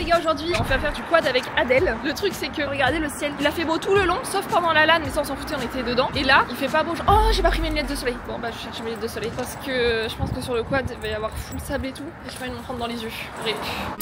les gars, aujourd'hui on va faire du quad avec Adèle. Le truc c'est que regardez le ciel, il a fait beau tout le long sauf pendant la LAN, mais ça on s'en foutait, on était dedans. Et là il fait pas beau, oh j'ai pas pris mes lunettes de soleil. Bon bah je cherche mes lunettes de soleil parce que je pense que sur le quad il va y avoir full sable et tout. Et je vais me prendre dans les yeux. Allez.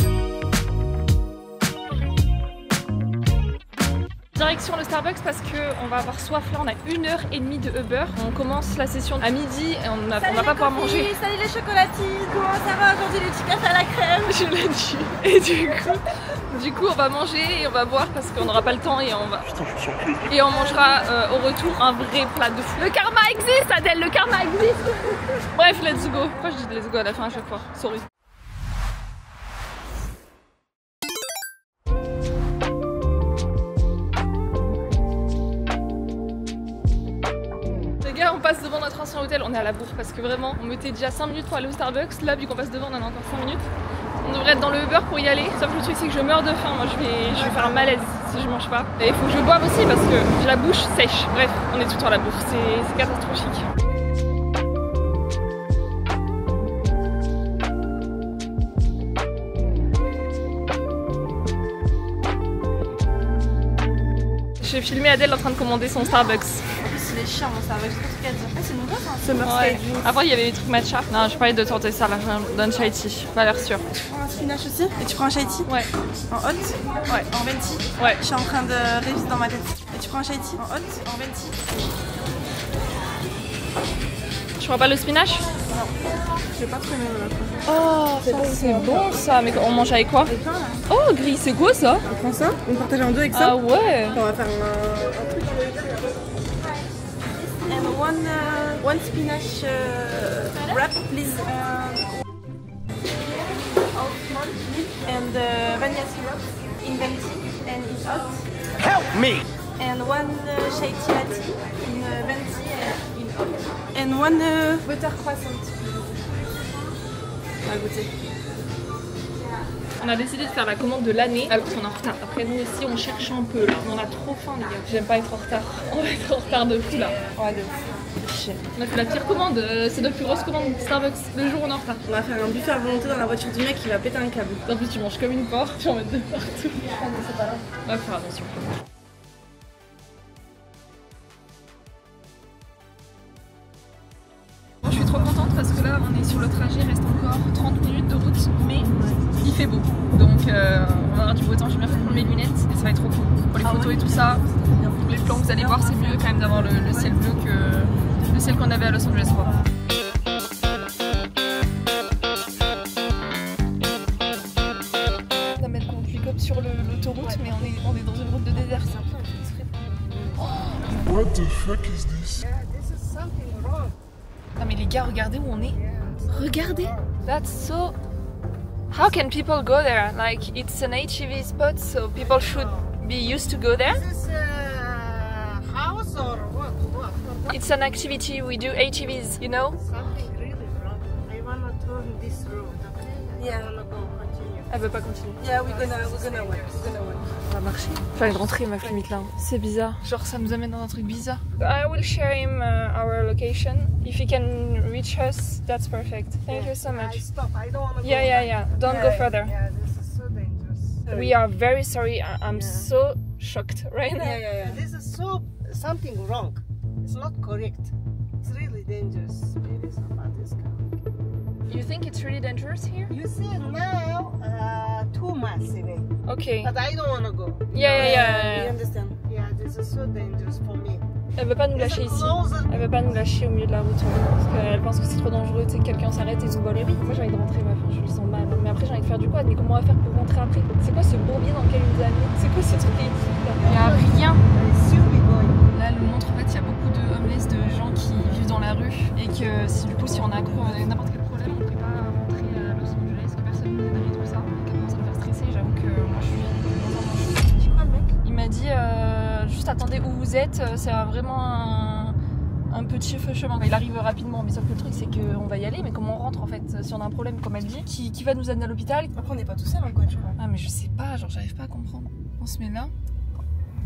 Direction le Starbucks parce que on va avoir soif là, on a 1h30 de Uber. On commence la session à midi et on va pas pouvoir manger. Salut les chocolatines, comment ça va aujourd'hui les petits cafés à la crème? Je l'ai dit. Et du coup on va manger et on va boire parce qu'on n'aura pas le temps et on va... Putain, je suis surpris. Et on mangera au retour un vrai plat de fou. Le karma existe Adèle, le karma existe. Bref, let's go. Pourquoi je dis let's go à la fin à chaque fois? Sorry. On passe devant notre ancien hôtel, on est à la bourre parce que vraiment on mettait déjà 5 minutes pour aller au Starbucks. Là vu qu'on passe devant on en a encore 5 minutes. On devrait être dans le Uber pour y aller. Sauf le truc c'est que je meurs de faim, moi je vais faire un malaise si je mange pas. Et il faut que je boive aussi parce que j'ai la bouche sèche. Bref, on est tout le temps à la bourre, c'est catastrophique. J'ai filmé Adèle en train de commander son Starbucks. Les chiens, moi ça va, j'ai trop de trucs à dire. Ah, c'est nouveau ça? Ouais. Avant il y avait des trucs matcha. Non, je parlais de tenter ça là, je donne chai tea, pas l'air sûr. Tu prends un spinach aussi? Et tu prends un chai tea? Ouais. En hot? Ouais. En venti? Ouais. Je suis en train de réviser dans ma tête. Et tu prends un chai tea? En hot? En venti? Tu prends pas le spinach? Non. Je vais pas trop aimer. Oh, c'est bon ça, mais on mange avec quoi? Avec pain là. Oh, gris, c'est quoi ça? On prend ça, on partage en deux avec ça. Ah ouais. On va faire un truc dans le and one spinach wrap, please. Almond milk and vanilla syrup in venti and it's hot. Help me! And one shea tea latte in venti and in hot. And one butter croissant. On va goûter. On a décidé de faire la commande de l'année alors qu'on est en retard. Après nous aussi on cherche un peu là, on a trop faim les gars. J'aime pas être en retard, on va être en retard de fou là. Ouais de ouf. On a fait la pire commande, c'est notre plus grosse commande Starbucks, le jour où on est en retard. On va faire un buffet à volonté dans la voiture du mec qui va péter un câble. En plus tu manges comme une porte, tu en mets de partout. C'est pas là. On va faire attention. Je suis trop contente parce que là on est sur le trajet, il reste encore 30 minutes de route, mais il fait beau. Donc on va avoir du beau temps, je vais bien faire prendre mes lunettes et ça va être trop cool. Pour les photos et tout ça, les plans que vous allez voir, c'est mieux quand même d'avoir le ciel bleu que le ciel qu'on avait à Los Angeles. Quoi. On a mettre qu'on pick up sur l'autoroute, mais on est dans une route de désert. C'est un peu What the fuck is this? Ah mais les gars, regardez où on est. Regardez. That's so... How can people go there? Like it's an HEV spot, so people should be used to go there. Is this a house or what? It's an activity we do HEVs, you know? Something really wrong. I wanna turn this road, okay? Yeah. I wanna go continue. Elle veut pas continuer. Yeah, we're gonna walk. On va marcher. Fallait rentrer ma limite là. C'est bizarre. Genre ça nous amène dans un truc bizarre. I will share him our location. If he can reach us, that's perfect. Thank you so I much. stop. I don't wanna go. Yeah. Don't go further. Yeah, this is so dangerous. We are very sorry. I'm so shocked right now. Yeah. This is so something wrong. It's not correct. It's really dangerous. Serious about this car. You think it's really dangerous here? You see now, too much even. Okay. But I don't wanna go. Yeah. We understand. Yeah, this is so dangerous for me. Elle veut pas nous lâcher ici. Closer. Elle veut pas nous lâcher au milieu de la route. Parce qu'elle pense que c'est trop dangereux, tu sais, que quelqu'un s'arrête et tout vole. Moi j'ai envie de rentrer, ma fin, je le sens mal. Mais après j'ai envie de faire du quad, mais comment on va faire pour rentrer après? C'est quoi ce bourbier dans lequel il nous a mis? C'est quoi ce truc là? Il y a rien. Là, elle nous montre en fait, il y a beaucoup de homeless, de gens qui vivent dans la rue. Et que si du coup, si on a n'importe quel problème, on ne peut pas rentrer à Los Angeles, que personne nous aiderait et tout ça. Et qu'elle commence à me faire stresser, j'avoue que moi je suis dans un manche. Tu crois le mec? Il m'a dit juste attendez où vous êtes, c'est vraiment un petit feu chemin. Il arrive rapidement, mais sauf que le truc c'est qu'on va y aller, mais comment on rentre en fait si on a un problème comme elle dit, qui va nous amener à l'hôpital? Après on n'est pas tout seul en quoi je crois. Ah mais je sais pas, genre j'arrive pas à comprendre. On se met là.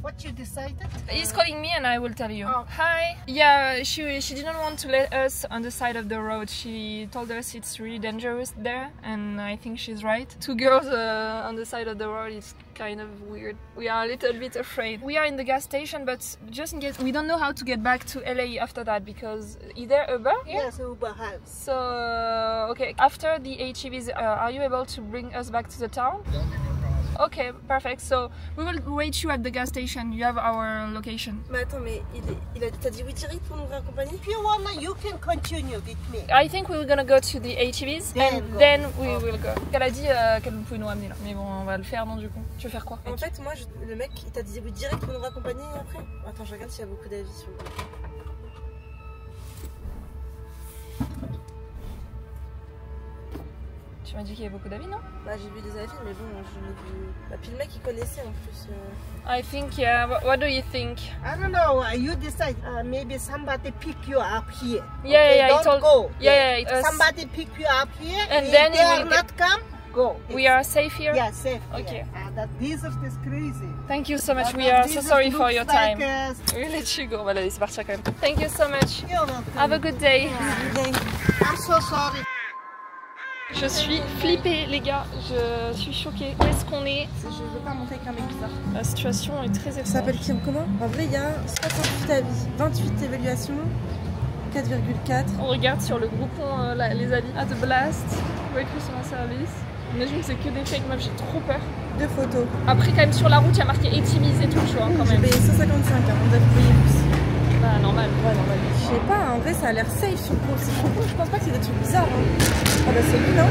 What you decided? He's calling me and I will tell you. Oh. Hi. Yeah, she didn't want to let us on the side of the road. She told us it's really dangerous there, and I think she's right. Two girls on the side of the road is kind of weird. We are a little bit afraid. We are in the gas station, but just in case, we don't know how to get back to LA after that because is there Uber here? Yes, Uber has. So, okay, after the HEVs, are you able to bring us back to the town? Okay, perfect. So we will wait you at the gas station. You have our location. Mais attends, mais t'as dit oui direct pour nous raccompagner? If you wanna, you can continue with me. I think we're gonna go to the HEVs and then we will go. Elle a dit qu'elle pouvait nous ramener là. Mais bon, on va le faire non du coup. Tu veux faire quoi? En fait, moi, le mec, il t'a dit oui direct pour nous raccompagner après? Attends, je regarde s'il y a beaucoup d'avis sur le truc. Tu m'as dit qu'il y avait beaucoup d'avis, non? Bah j'ai vu des avis, mais bon, je l'ai vu... Bah, puis le mec, il connaissait en plus. I think, yeah. What do you think? I don't know. You decide. Maybe somebody pick you up here. Yeah, okay, yeah, don't I told... go. Yeah, Somebody pick you up here. And if then they you are will not come, go. We are safe here? Yeah, safe. Okay. Yeah. That desert is crazy. Thank you so much. That We are so desert sorry for looks your like, time. We'll let you go. On va la laisser partir quand même. Thank you so much. You're welcome. Have a good day. I'm so sorry. Je suis flippée les gars, je suis choquée. Où est-ce qu'on est? Je veux pas monter avec un mec bizarre. La situation est très étrange. Ça s'appelle comment? En vrai, il y a 68 avis, 28 évaluations, 4,4. On regarde sur le groupon les avis. At the blast, recruitment service. Imagine que c'est que des fake meufs, j'ai trop peur. 2 photos. Après quand même sur la route il y a marqué Etimise et tout, tu vois quand J'ai même. payé 155, hein, on doit payer plus. Bah normal. Ouais, normal. Je sais pas, en vrai ça a l'air safe sur le coup. C'est trop cool, je pense pas que c'est des trucs bizarres. Hein. Ah bah c'est lui, non?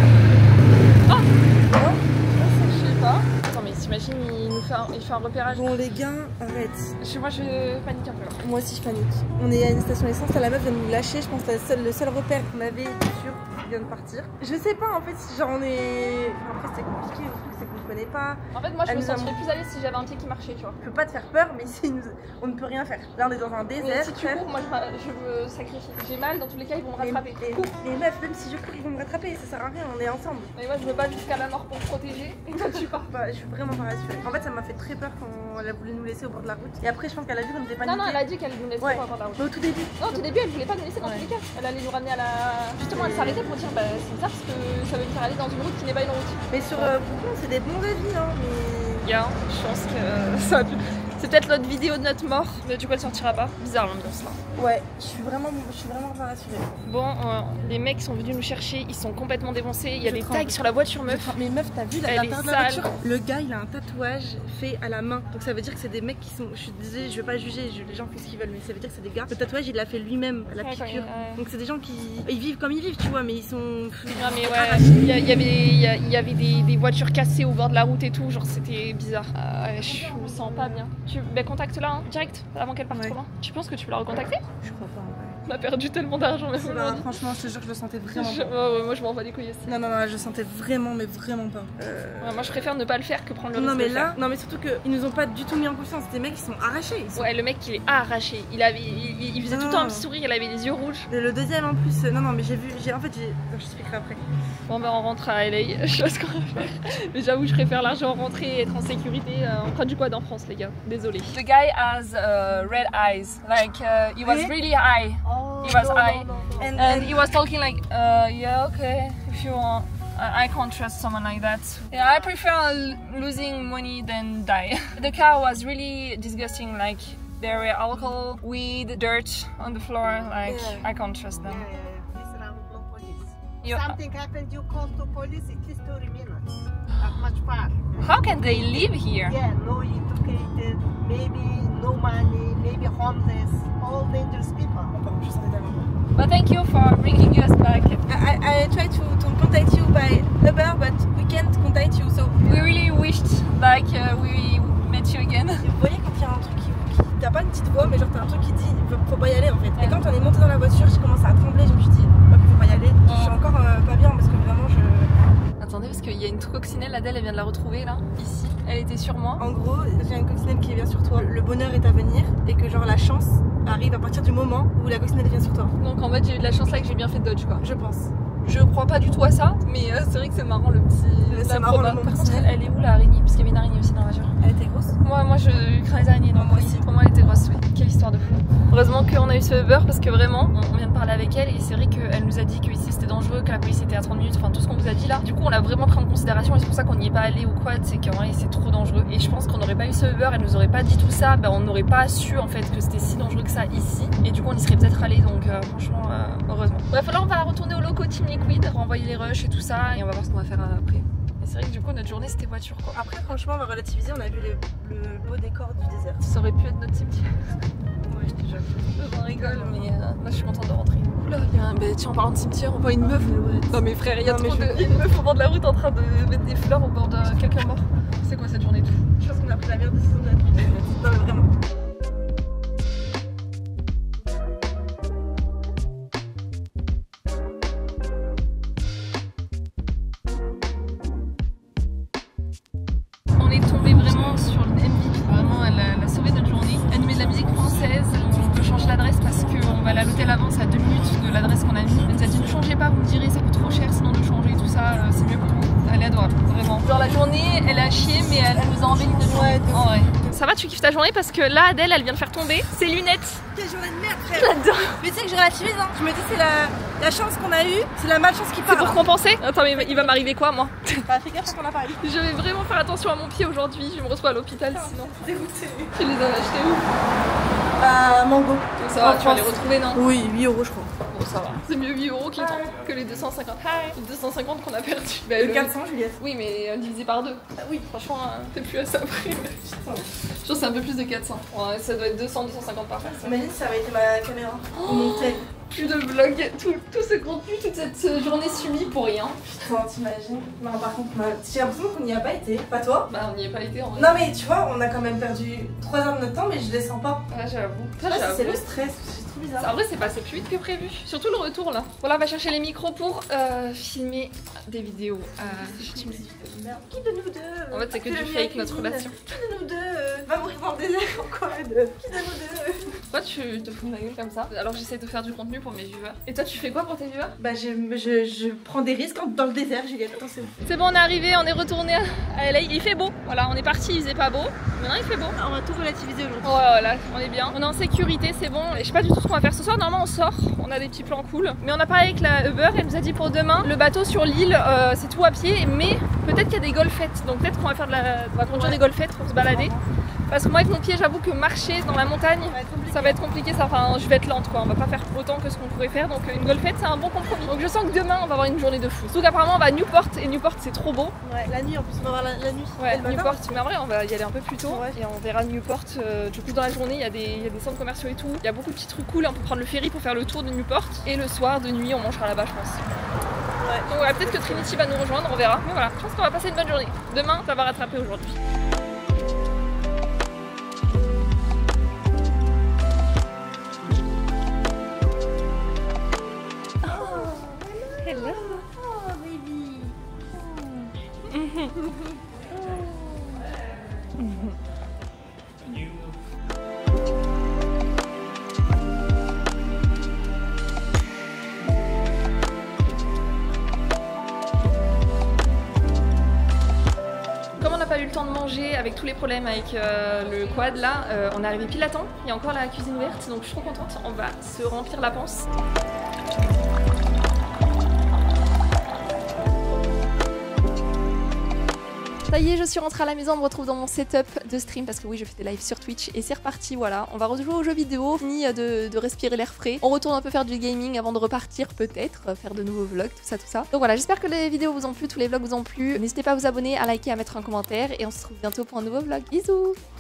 Oh Non? Je sais pas. Attends mais t'imagines il fait un repérage. Bon les gars, arrête. Moi je panique un peu. Moi aussi je panique. On est à une station essence, la meuf vient de nous lâcher, je pense que c'est le seul repère qu'on avait sur vient de partir. Je sais pas en fait si genre on est... Après c'était compliqué, le truc c'est qu'on ne connaît pas. En fait moi je Elle me nous a sentirais plus à l'aise si j'avais un pied qui marchait, tu vois. Je peux pas te faire peur mais on ne peut rien faire. Là on est dans un Mais désert. si tu cours, moi je me sacrifie. J'ai mal, dans tous les cas ils vont me rattraper. Les meufs, même si je cours ils vont me rattraper, ça sert à rien, on est ensemble. Mais moi je veux pas jusqu'à la mort pour me protéger et toi tu pars. Bah, je suis vraiment pas rassurée. En fait ça m'a fait très peur quand elle a voulu nous laisser au bord de la route. Et après je pense qu'elle a vu qu'on était paniqués. Non, elle a dit qu'elle nous laisserait pas la route. Mais au tout début. Non, au tout début, elle voulait pas nous laisser dans tous les cas. Elle allait nous ramener à la. Justement, elle s'arrêtait pour dire bah c'est bizarre parce que ça veut me faire aller dans une route qui n'est pas une route. Mais sur Groupon, c'est des bons avis, hein. Mais... Yeah, je pense que ça a pu... C'est peut-être notre vidéo de notre mort, mais du coup elle sortira pas. Bizarre l'ambiance là. Ouais, je suis vraiment pas rassurée. Bon, les mecs sont venus nous chercher, ils sont complètement défoncés. Il y a des tags sur la voiture meuf. Mais meuf, t'as vu l'intérieur de la voiture? Le gars, il a un tatouage fait à la main. Donc ça veut dire que c'est des mecs qui sont... Je suis désolée, je veux pas juger, les gens font ce qu'ils veulent, mais ça veut dire que c'est des gars. Le tatouage, il l'a fait lui-même, la piqûre. Donc c'est des gens qui... Ils vivent comme ils vivent, tu vois, mais ils sont... Non mais ouais, il y avait des voitures cassées au bord de la route et tout, genre c'était bizarre. Je me sens pas bien. Ben contacte-la hein, direct, avant qu'elle parte trop loin. Tu penses que tu peux la recontacter? Je crois pas en vrai. On a perdu tellement d'argent même aujourd'hui. Franchement, je te jure que je le sentais vraiment pas. Ouais, moi je m'en bats les couilles aussi. Non, je sentais vraiment, mais vraiment pas. Ouais, moi je préfère ne pas le faire que prendre le risque. Non mais de là, le faire. non mais surtout qu'ils nous ont pas du tout mis en confiance. Des mecs qui sont arrachés. Ouais, le mec il est arraché. Il faisait tout le temps un petit sourire, il avait les yeux rouges. Et le deuxième en plus, non mais j'ai vu, en fait je t'expliquerai après. Bon ben on rentre à LA, je sais ce qu'on va faire. Mais j'avoue je préfère largement rentrer et être en sécurité. On prend du quad en France les gars, désolé. The guy has red eyes, like he was really high. Oh, He was high. no. And he was talking like, yeah, okay, if you want. I can't trust someone like that. Yeah, I prefer losing money than die. The car was really disgusting, like there were alcohol, weed, dirt on the floor, like I can't trust them. Yeah. This round no police. You- Something happened, you call to police, at least 30 minutes. Not much far. How can they live here? Yeah, no educated, maybe no money, maybe homeless, all dangerous people. Je sentais tellement pas. But thank you for bringing us back. I tried to contact you by Uber, but we can't contact you, so... We really wished like we met you again. Vous voyez quand il y a un truc qui... T'as pas une petite voix, mais genre t'as un truc qui dit faut pas y aller en fait. Et quand on est monté dans la voiture, j'ai commencé à trembler, je me suis dit ok, faut pas y aller. Je suis encore pas bien parce que vraiment je... Attendez, parce qu'il y a une coccinelle, Adèle, elle vient de la retrouver là, ici. Elle était sur moi. En gros, j'ai une coccinelle qui vient sur toi. Le bonheur est à venir et que genre la chance arrive à partir du moment où la coccinelle vient sur toi. Donc en fait, j'ai eu de la chance là que j'ai bien fait de dodge quoi. Je pense. Je crois pas du tout à ça, mais c'est vrai que c'est marrant le petit. C'est marrant le moment personnel. Elle est où l'araignée? Parce qu'il y avait une araignée aussi dans la voiture. Elle était grosse? Moi je crains les araignées. Moi aussi. Pour moi elle était grosse, oui. Quelle histoire de fou. Heureusement qu'on a eu ce Uber parce que vraiment, on vient de parler avec elle et c'est vrai qu'elle nous a dit que ici c'était dangereux, que la police était à 30 minutes, enfin tout ce qu'on vous a dit là. Du coup on l'a vraiment pris en considération et c'est pour ça qu'on n'y est pas allé ou quoi, c'est qu'en vrai c'est trop dangereux. Et je pense qu'on n'aurait pas eu ce Uber, elle nous aurait pas dit tout ça, on n'aurait pas su en fait que c'était si dangereux que ça ici. Et du coup on y serait peut-être allé, donc franchement heureusement. Bref, là on va retourner au loco Team Liquid, renvoyer les rushs et tout ça et on va voir ce qu'on va faire après. Et c'est vrai que du coup notre journée c'était voiture quoi. Après franchement on va relativiser, on a vu le beau décor du désert. Ça aurait pu être notre cimetière. Ouais, je te jure. On rigole, mais là je suis contente de rentrer. Oula, il y a un. Tiens, en parlant de cimetière, on voit une meuf. Non, mais frère, il y a trop de. Une meuf au bord de la route en train de mettre des fleurs au bord de quelqu'un mort. C'est quoi cette journée tout? Je pense qu'on a pris la meilleure décision de notre vie. Non, mais vraiment. On est tombé vraiment sur le MVP. Vraiment, elle a sauvé notre journée. Elle nous met de la musique française. On peut changer l'adresse parce qu'on va aller à l'hôtel avant, c'est à 2 minutes de l'adresse qu'on a mis. Elle nous a dit ne changez pas, vous me direz ça coûte trop cher sinon de changer tout ça, c'est mieux pour vous. Elle est adorable, vraiment. Genre la journée, elle a chier mais elle nous a embelli notre journée. En vrai. Ça va, tu kiffes ta journée parce que là Adèle elle vient de faire tomber ses lunettes. Quelle journée de merde frère. Mais tu sais que je relativise hein. Je me dis c'est la chance qu'on a eue, c'est la malchance qui part. C'est pour compenser. Attends mais il va m'arriver quoi moi? Bah fais gaffe qu'on a parlé. Je vais vraiment faire attention à mon pied aujourd'hui, je me retrouve à l'hôpital sinon. Dégoûté. Tu les as achetés où? Bah Mango. Donc ça va, tu vas les retrouver non? Oui, 8 € je crois. Bon ça va. C'est mieux 8 € que les 250. Les 250 qu'on a perdu. Bah, le 400 Juliette. Oui mais divisé par 2. Ah oui franchement t'es plus à ça près. Je pense c'est un peu plus de 400. Ouais, ça doit être 200, 250 par personne. Imagine ça avait été ma caméra. On montait. Plus de vlog, tout ce contenu, toute cette journée subie pour rien. Putain, t'imagines? Non, par contre, j'ai l'impression qu'on n'y a pas été. Pas toi? Bah, on n'y est pas été en vrai. Non, mais tu vois, on a quand même perdu 3 heures de notre temps, mais je les sens pas. Ah, j'avoue. C'est le stress, c'est trop bizarre. En vrai, c'est passé plus vite que prévu. Surtout le retour là. Voilà, on va chercher les micros pour filmer des vidéos. Qui de nous deux? En fait, c'est que du fake notre relation. Qui de nous deux va mourir dans le désert encore? Qui de nous deux? Toi, tu te fous de ma gueule comme ça. Alors, j'essaie de faire du contenu pour mes viewers. Et toi, tu fais quoi pour tes viewers? Bah, je prends des risques dans le désert, Juliette. Attends, c'est bon. C'est bon, on est arrivé, on est retourné à LA. Il fait beau. Voilà, on est parti, il faisait pas beau. Maintenant, il fait beau. On va tout relativiser aujourd'hui. Ouais, voilà, on est bien. On est en sécurité, c'est bon. Et je sais pas du tout ce qu'on va faire ce soir. Normalement, on sort. On a des petits plans cool. Mais on a parlé avec la Uber. Elle nous a dit pour demain, le bateau sur l'île, c'est tout à pied. Mais peut-être qu'il y a des golfettes. Donc peut-être qu'on va faire on va conduire des golfettes pour se balader. Parce que moi avec mon pied j'avoue que marcher dans la montagne ça va être compliqué, enfin je vais être lente quoi, on va pas faire autant que ce qu'on pourrait faire, donc une golfette c'est un bon compromis. Donc je sens que demain on va avoir une journée de fou. Surtout qu'apparemment on va à Newport et Newport c'est trop beau. Ouais, la nuit en plus on va voir la nuit. Ouais, Newport, mais en vrai on va y aller un peu plus tôt et on verra Newport. Du coup dans la journée il y a des centres commerciaux et tout, il y a beaucoup de petits trucs cool, on peut prendre le ferry pour faire le tour de Newport et le soir de nuit on mangera là-bas je pense. Ouais. Donc voilà, peut-être que Trinity va nous rejoindre, on verra. Mais voilà, je pense qu'on va passer une bonne journée. Demain ça va rattraper aujourd'hui. Hello. Oh baby. Comme on n'a pas eu le temps de manger avec tous les problèmes avec le quad là, on est arrivé pile à temps. Il y a encore la cuisine ouverte donc je suis trop contente. On va se remplir la panse. Ça y est, je suis rentrée à la maison, on me retrouve dans mon setup de stream parce que oui, je fais des lives sur Twitch et c'est reparti, voilà. On va rejouer aux jeux vidéo, fini de respirer l'air frais. On retourne un peu faire du gaming avant de repartir peut-être, faire de nouveaux vlogs, tout ça. Donc voilà, j'espère que les vidéos vous ont plu, tous les vlogs vous ont plu. N'hésitez pas à vous abonner, à liker, à mettre un commentaire et on se retrouve bientôt pour un nouveau vlog. Bisous!